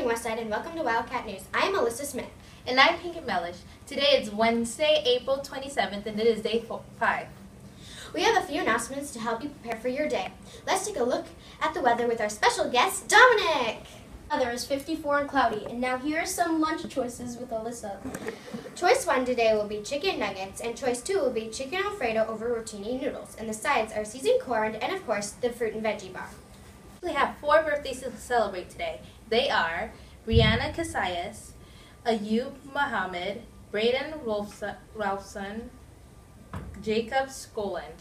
morning, Westside, and welcome to Wildcat News. I am Alyssa Smith. And I'm Pinkett Mellish. Today is Wednesday, April 27th, and it is day 5. We have a few announcements to help you prepare for your day. Let's take a look at the weather with our special guest, Dominic. The weather is 54 and cloudy, and now here are some lunch choices with Alyssa. Choice 1 today will be chicken nuggets, and choice 2 will be chicken Alfredo over rotini noodles. And the sides are seasoned corn and, of course, the fruit and veggie bar. We have 4 birthdays to celebrate today. They are Brianna Casillas, Ayub Muhammad, Braden Ralphson, Jacob Skoland.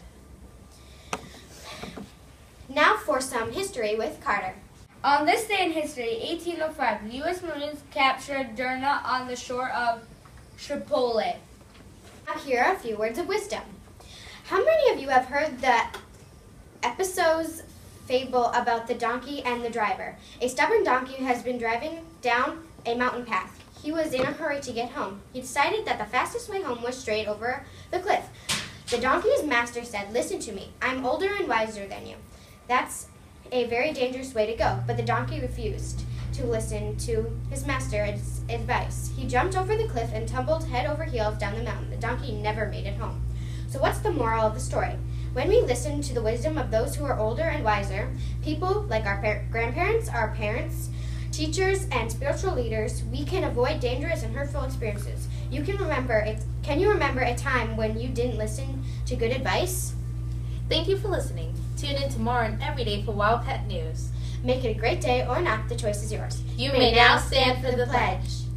Now for some history with Carter. On this day in history, 1805, the U.S. Marines captured Derna on the shore of Tripoli. Now here are a few words of wisdom. How many of you have heard the Episod's fable about the donkey and the driver? A stubborn donkey has been driving down a mountain path. He was in a hurry to get home. He decided that the fastest way home was straight over the cliff. The donkey's master said, "Listen to me. I'm older and wiser than you. That's a very dangerous way to go." But the donkey refused to listen to his master's advice. He jumped over the cliff and tumbled head over heels down the mountain. The donkey never made it home. So what's the moral of the story? When we listen to the wisdom of those who are older and wiser, people like our grandparents, our parents, teachers, and spiritual leaders, we can avoid dangerous and hurtful experiences. Can you remember a time when you didn't listen to good advice? Thank you for listening. Tune in tomorrow and every day for Wildcat News. Make it a great day or not, the choice is yours. You may now stand for the pledge.